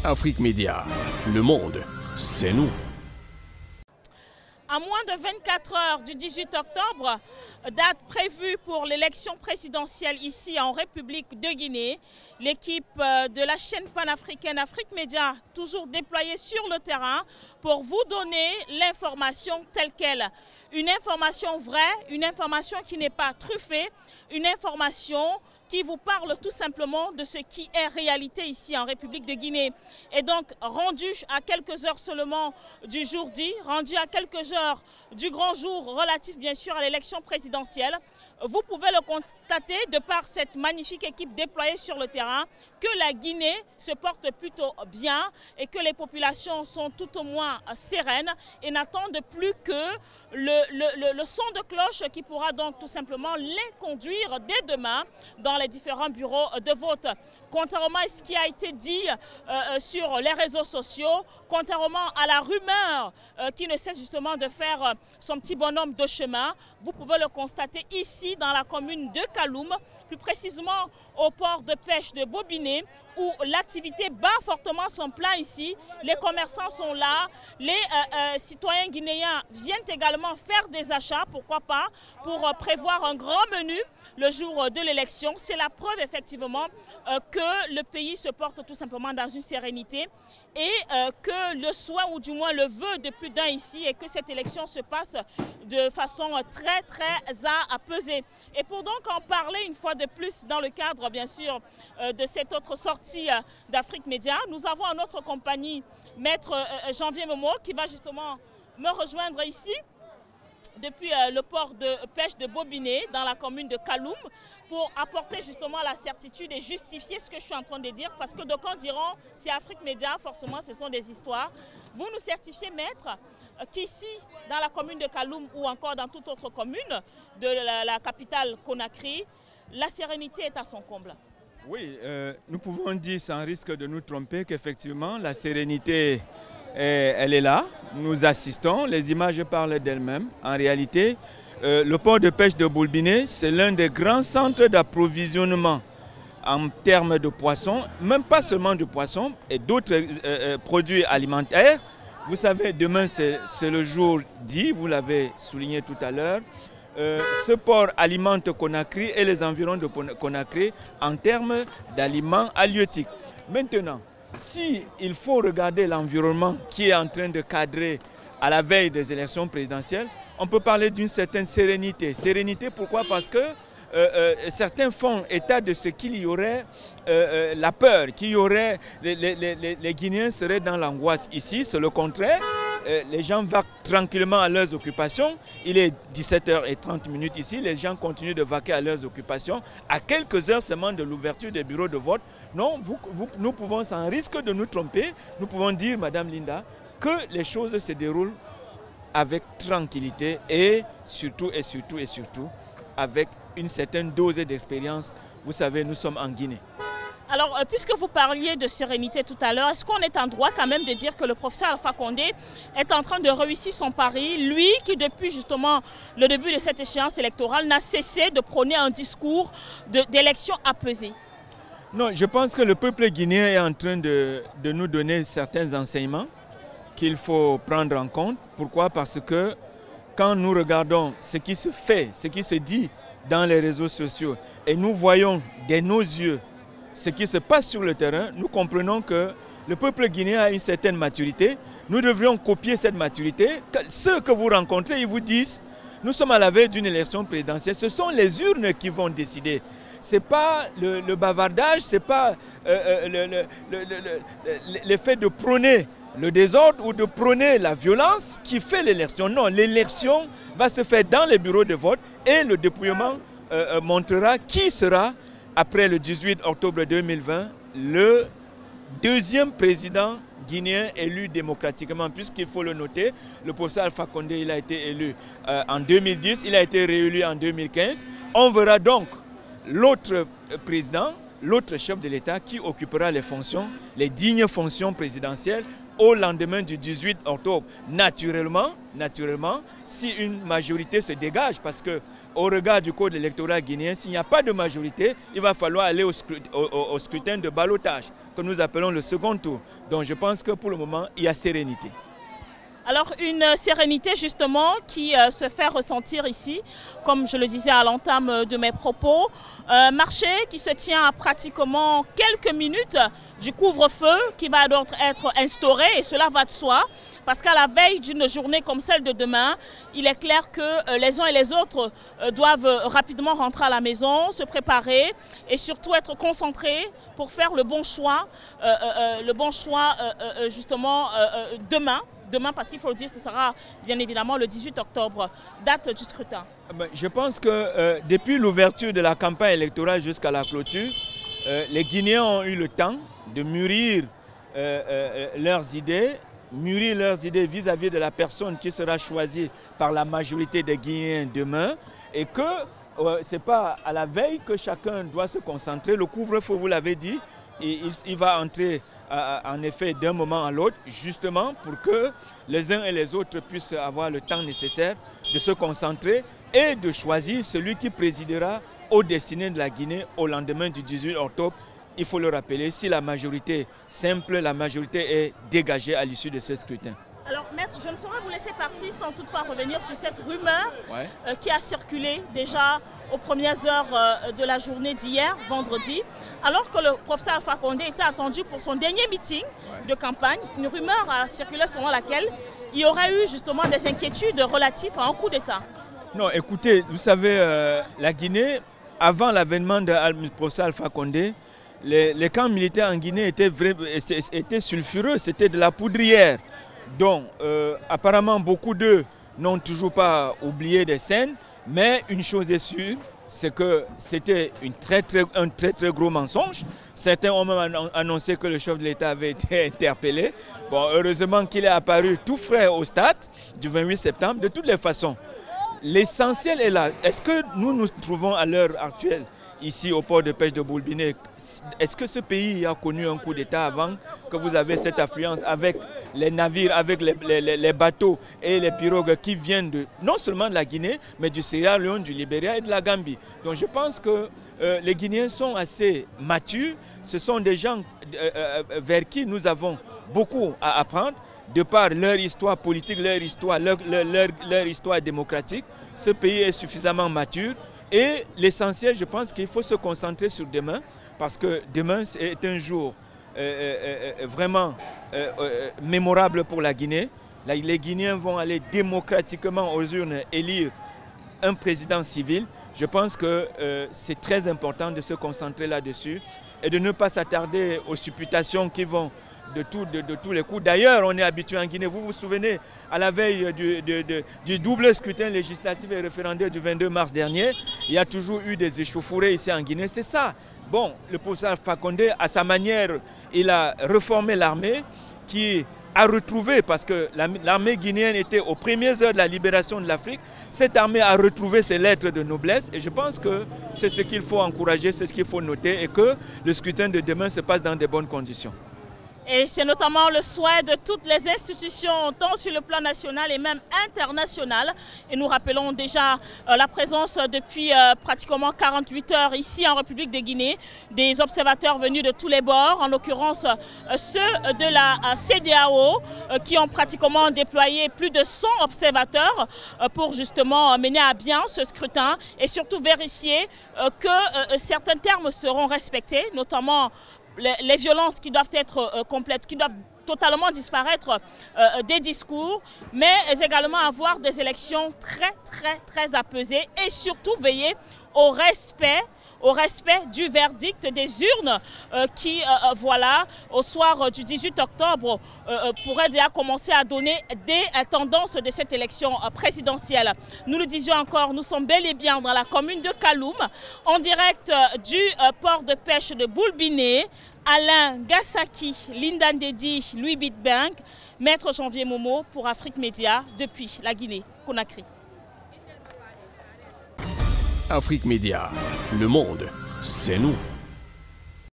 Afrique Média, le monde, c'est nous. À moins de 24 heures du 18 octobre, date prévue pour l'élection présidentielle ici en République de Guinée, l'équipe de la chaîne panafricaine Afrique Média, toujours déployée sur le terrain pour vous donner l'information telle qu'elle. Une information vraie, une information qui n'est pas truffée, une information qui vous parle tout simplement de ce qui est réalité ici en République de Guinée. Et donc, rendu à quelques heures seulement du jour dit, rendu à quelques heures du grand jour relatif bien sûr à l'élection présidentielle, vous pouvez le constater de par cette magnifique équipe déployée sur le terrain que la Guinée se porte plutôt bien et que les populations sont tout au moins sereines et n'attendent plus que le son de cloche qui pourra donc tout simplement les conduire dès demain dans les différents bureaux de vote. Contrairement à ce qui a été dit sur les réseaux sociaux, contrairement à la rumeur qui ne cesse justement de faire son petit bonhomme de chemin, vous pouvez le constater ici dans la commune de Kaloum, plus précisément au port de pêche de Bobiné, où l'activité bat fortement son plein ici. Les commerçants sont là, les citoyens guinéens viennent également faire des achats, pourquoi pas, pour prévoir un grand menu le jour de l'élection. C'est la preuve effectivement que le pays se porte tout simplement dans une sérénité et que le souhait ou du moins le vœu de plus d'un ici est que cette élection se passe de façon très apaisée. Et pour donc en parler une fois de plus dans le cadre bien sûr de cette autre sortie d'Afrique Média, nous avons en notre compagnie Maître Janvier Momo qui va justement me rejoindre ici depuis le port de pêche de Bobiné dans la commune de Kaloum pour apporter justement la certitude et justifier ce que je suis en train de dire parce que d'aucuns diront c'est Afrique Média, forcément ce sont des histoires. Vous nous certifiez, maître, qu'ici dans la commune de Kaloum ou encore dans toute autre commune de la capitale Conakry, la sérénité est à son comble. Oui, nous pouvons dire sans risque de nous tromper qu'effectivement la sérénité elle est là, nous assistons, les images parlent d'elles-mêmes. En réalité, le port de pêche de Bobiné, c'est l'un des grands centres d'approvisionnement en termes de poissons, même pas seulement de poissons et d'autres produits alimentaires. Vous savez, demain c'est le jour dit, vous l'avez souligné tout à l'heure. Ce port alimente Conakry et les environs de Conakry en termes d'aliments halieutiques. Maintenant, si il faut regarder l'environnement qui est en train de cadrer à la veille des élections présidentielles, on peut parler d'une certaine sérénité. Sérénité, pourquoi? Parce que certains font état de ce qu'il y aurait la peur, qu'il y aurait les Guinéens seraient dans l'angoisse. Ici, c'est le contraire. Les gens vaquent tranquillement à leurs occupations. Il est 17h30 ici. Les gens continuent de vaquer à leurs occupations. À quelques heures seulement de l'ouverture des bureaux de vote. Non, nous pouvons, sans risque de nous tromper, nous pouvons dire, Madame Linda, que les choses se déroulent avec tranquillité et surtout avec une certaine dose d'expérience. Vous savez, nous sommes en Guinée. Alors, puisque vous parliez de sérénité tout à l'heure, est-ce qu'on est en droit quand même de dire que le professeur Alpha Condé est en train de réussir son pari, lui qui depuis justement le début de cette échéance électorale n'a cessé de prôner un discours d'élection apaisée? Non, je pense que le peuple guinéen est en train de nous donner certains enseignements qu'il faut prendre en compte. Pourquoi? Parce que quand nous regardons ce qui se fait, ce qui se dit dans les réseaux sociaux et nous voyons de nos yeux ce qui se passe sur le terrain, nous comprenons que le peuple guinéen a une certaine maturité. Nous devrions copier cette maturité. Ceux que vous rencontrez, ils vous disent, nous sommes à la veille d'une élection présidentielle. Ce sont les urnes qui vont décider. Ce n'est pas le bavardage, ce n'est pas l'effet de prôner le désordre ou de prôner la violence qui fait l'élection. Non, l'élection va se faire dans les bureaux de vote et le dépouillement montrera qui sera, après le 18 octobre 2020, le deuxième président guinéen élu démocratiquement, puisqu'il faut le noter, le professeur Alpha Condé il a été élu en 2010, il a été réélu en 2015. On verra donc l'autre président l'autre chef de l'État qui occupera les fonctions, les dignes fonctions présidentielles au lendemain du 18 octobre. Naturellement, si une majorité se dégage, parce que au regard du code électoral guinéen, s'il n'y a pas de majorité, il va falloir aller au scrutin de ballottage, que nous appelons le second tour. Donc je pense que pour le moment, il y a sérénité. Alors une sérénité justement qui se fait ressentir ici, comme je le disais à l'entame de mes propos. Marché qui se tient à pratiquement quelques minutes du couvre-feu qui va donc être instauré, et cela va de soi. Parce qu'à la veille d'une journée comme celle de demain, il est clair que les uns et les autres doivent rapidement rentrer à la maison, se préparer et surtout être concentrés pour faire le bon choix justement demain, parce qu'il faut le dire, ce sera bien évidemment le 18 octobre, date du scrutin. Je pense que depuis l'ouverture de la campagne électorale jusqu'à la clôture, les Guinéens ont eu le temps de mûrir leurs idées vis-à-vis de la personne qui sera choisie par la majorité des Guinéens demain, et que ce n'est pas à la veille que chacun doit se concentrer. Le couvre-feu, vous l'avez dit, il va entrer en effet d'un moment à l'autre, justement pour que les uns et les autres puissent avoir le temps nécessaire de se concentrer et de choisir celui qui présidera aux destinées de la Guinée au lendemain du 18 octobre. Il faut le rappeler, si la majorité simple, la majorité est dégagée à l'issue de ce scrutin. Alors maître, je ne saurais vous laisser partir sans toutefois revenir sur cette rumeur qui a circulé déjà aux premières heures de la journée d'hier, vendredi, alors que le professeur Alpha Condé était attendu pour son dernier meeting de campagne. Une rumeur a circulé selon laquelle il y aurait eu justement des inquiétudes relatives à un coup d'État. Non, écoutez, vous savez, la Guinée, avant l'avènement du professeur Alpha Condé, les camps militaires en Guinée étaient sulfureux, c'était de la poudrière. Donc, apparemment, beaucoup d'eux n'ont toujours pas oublié des scènes, mais une chose est sûre, c'est que c'était un très gros mensonge. Certains ont même annoncé que le chef de l'État avait été interpellé. Bon, heureusement qu'il est apparu tout frais au stade du 28 septembre. De toutes les façons, l'essentiel est là. Est-ce que nous nous trouvons à l'heure actuelle ici au port de pêche de Boulbiné? Est-ce que ce pays a connu un coup d'État avant que vous avez cette affluence avec les navires, avec les bateaux et les pirogues qui viennent non seulement de la Guinée, mais du Sierra Leone, du Libéria et de la Gambie? Donc je pense que les Guinéens sont assez matures. Ce sont des gens vers qui nous avons beaucoup à apprendre, de par leur histoire politique, leur histoire démocratique. Ce pays est suffisamment mature. Et l'essentiel, je pense qu'il faut se concentrer sur demain, parce que demain est un jour vraiment mémorable pour la Guinée. Là, les Guinéens vont aller démocratiquement aux urnes élire un président civil. Je pense que c'est très important de se concentrer là-dessus et de ne pas s'attarder aux supputations qui vont de tous les coups. D'ailleurs, on est habitué en Guinée, vous vous souvenez, à la veille du double scrutin législatif et référendaire du 22 mars dernier, il y a toujours eu des échauffourées ici en Guinée, c'est ça. Bon, le professeur Alpha Condé, à sa manière, il a reformé l'armée qui a retrouvé, parce que l'armée guinéenne était aux premières heures de la libération de l'Afrique, cette armée a retrouvé ses lettres de noblesse, et je pense que c'est ce qu'il faut encourager, c'est ce qu'il faut noter, et que le scrutin de demain se passe dans de bonnes conditions. Et c'est notamment le souhait de toutes les institutions, tant sur le plan national et même international. Et nous rappelons déjà la présence depuis pratiquement 48 heures ici en République de Guinée, des observateurs venus de tous les bords, en l'occurrence ceux de la CEDEAO, qui ont pratiquement déployé plus de 100 observateurs pour justement mener à bien ce scrutin et surtout vérifier que certains termes seront respectés, notamment les violences qui doivent être complètes, qui doivent totalement disparaître des discours, mais également avoir des élections très apaisées et surtout veiller au respect du verdict des urnes qui, voilà, au soir du 18 octobre, pourrait déjà commencer à donner des tendances de cette élection présidentielle. Nous le disions encore, nous sommes bel et bien dans la commune de Kaloum, en direct du port de pêche de Boulbiné. Alain Gassaki, Linda Ndedi, Louis Bitbank, Maître Janvier Momo pour Afrique Média depuis la Guinée-Conakry. Afrique Média, le monde, c'est nous.